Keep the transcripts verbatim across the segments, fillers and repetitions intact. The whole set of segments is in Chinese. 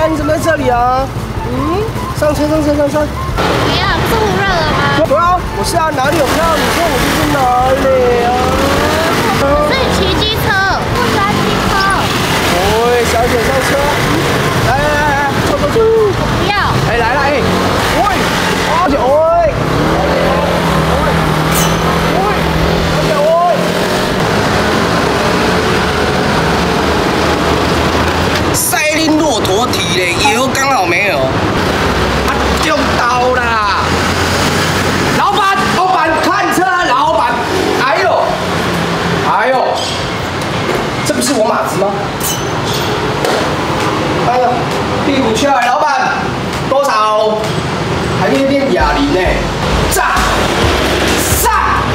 啊，你怎么在这里啊？嗯，上车上车上车。 怎么样？不是忽热了吗？ 对啊，我是啊，哪里有票？你说我就是哪里啊？ 可是你骑机车，不喜欢机车。 喂，小姐上车。来来来来，坐坐坐。 我不要。 哎，来了哎。喂，小姐喂。 塞林骆驼体嘞，油刚好没有。啊，中刀啦！老板，老板看车，老板。哎呦，哎呦，这不是我马子吗？哎呦，屁股翘来，老板，多少？还可以变哑铃呢。炸，上，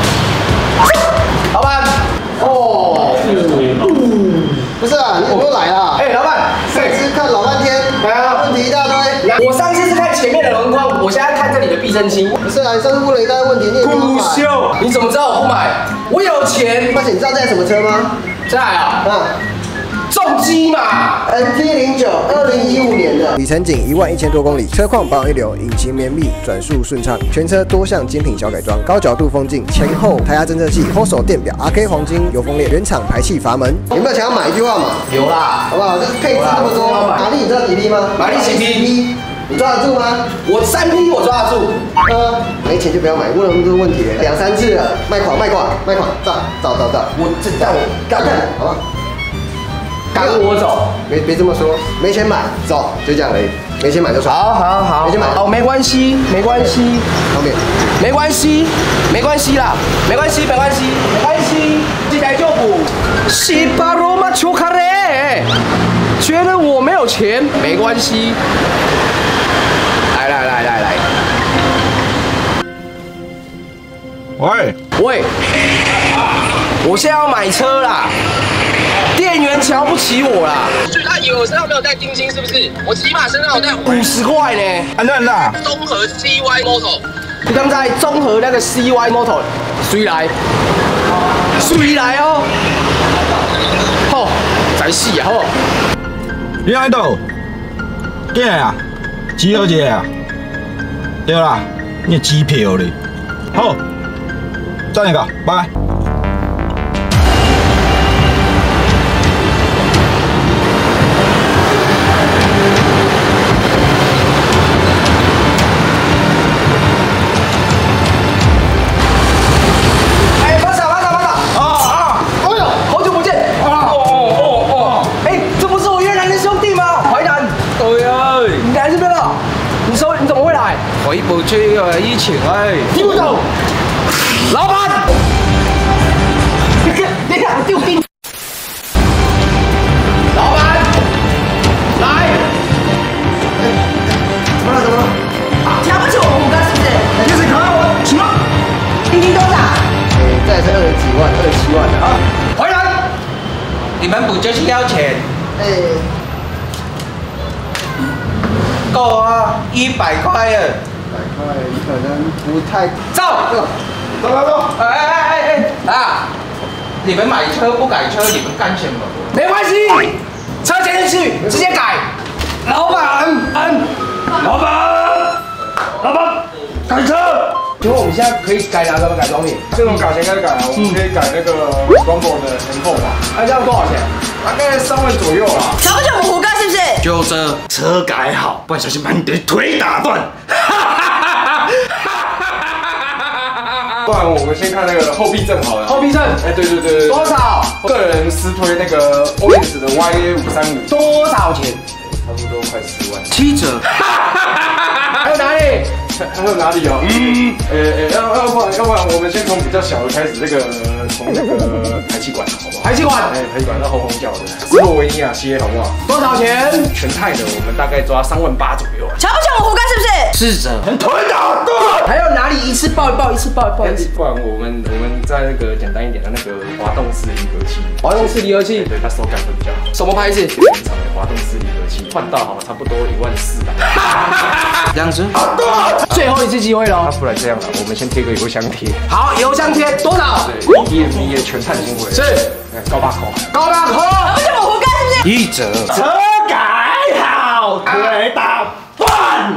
老板。哦。 不是啊，你怎么又来了？ 哎，老板， 上次看老半天，问题一大堆。 我上次是看前面的轮框，我现在看这里的避震器。 不是啊，你上次问了一大堆问题，你也不买。 秀，你怎么知道我不买？我有钱。 而且你知道这台什么车吗？ 这台啊， 啊， 重机嘛 ，N T 零九，二零一五年的， 里程仅一万一千多公里，车况保养一流，引擎绵密，转速顺畅，全车多项精品小改装，高角度风镜，前后胎压侦测器，后手电表 ，R K 黄金油封列，原厂排气阀门。 有没有想要买一句话嘛？ 有啦， 好不好？就是配置那么多，马力你知道几匹吗？ 马力几匹？ 你抓得住吗？ 我三匹我抓得住。 呃，没钱就不要买，问了那么多问题，两三次了，卖款卖款卖款，照照照照， 我这让我赶快，好不好？ 赶我走。 别别这么说，没钱买，走，就这样而已。没钱买就算。 好好好， 没钱买， 哦，没关系，没关系， 后面没关系，没关系啦，没关系，没关系，没关系，这台就补。西巴罗马丘卡雷，觉得我没有钱，没关系。来来来来来， 喂喂，我现在要买车啦。店员瞧不起我啦， 所以他以为我身上没有带定金，是不是？我起码身上有带五十块呢。 安怎啦？ 综合 C Y Motor。 你刚才综合那个 C Y Motor， 谁来？谁来哦？好，再死啊！好。 你喺度？进来啊？几号节啊？对啦，你的机票咧。好，再一个，拜。 我一部车啊，以前哎，听不懂。老板，你看，你看我丢钉。老板，来。 怎么了？怎么了？ 瞧不起我们虎哥是不是？ 你是看我什么？ 定金多少？ 哎，这也是二十几万，二十七万的啊。 回来，你们补就是要钱。 哎。 够啊，一百块啊。 百块可能不太。 走， 走走走。 哎哎哎哎啊！你们买车不改车，你们干什么？没关系，车钱进去直接改。老板，嗯，老板，老板，改车。请问我们现在可以改哪个改装品？ 这种改钱该改啊，我们可以改那个 Rumble 的前后吧。 那这样多少钱？ 大概三万左右啊。 瞧不起我们虎哥是不是？ 就这车改好，不然小心把你的腿打断。不然我们先看那个后避震好了。 后避震， 哎，对对对对。 多少？ 个人私推那个 O S 的 Y A 五三五， 多少钱？ 差不多快十万。 七折。还有哪里？ 还有哪里哦？嗯，呃呃，要要不然要不然我们先从比较小的开始，这个从那个排气管好不好？ 排气管， 哎，排气管那红红叫的，斯洛维尼亚蝎好不好？ 多少钱？ 全钛的，我们大概抓三万八左右啊。 瞧不起我们虎哥是不是？ 四折。 腿打断。 还有哪里一次抱一抱，一次抱一抱？ 不然我们我们在那个简单一点的那个滑动式离合器， 滑动式离合器， 对，它手感会比较好。 什么牌子？ 原厂的滑动式离合器，换到好差不多一万四吧。 这样子。最后一次机会喽。 那不然这样了，我们先贴个邮箱贴。 好，邮箱贴多少？ 对 ，E M B 的全碳纤维。 是。 高八口。 高八口。 瞧不起我们虎哥是不是？ 一折。 车改好， 腿打断。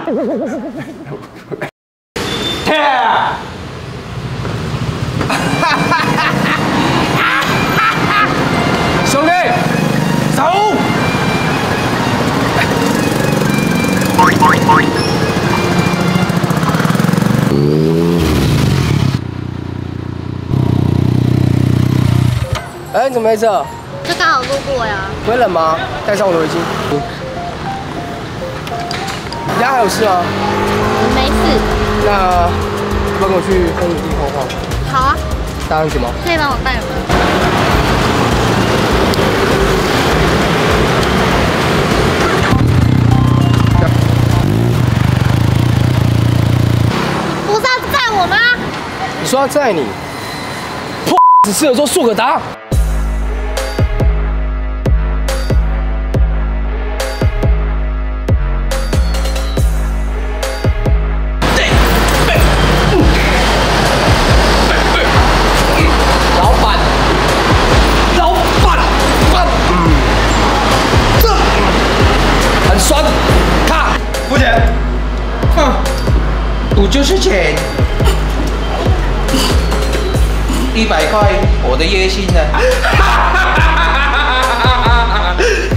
天！兄弟，走！哎，你怎么没这？ 就刚好路过呀。 不会冷吗？戴上我的围巾。你家还有事吗？ 没事。 那要不要跟我去风景地晃晃？ 好啊。 戴安全帽。 可以帮我戴吗？不是要载我吗？ 你说要载你？破只适合做速可达。老板，老板，这很酸，看， 付钱。 哼，赌就是钱。一百块，我的月薪呢？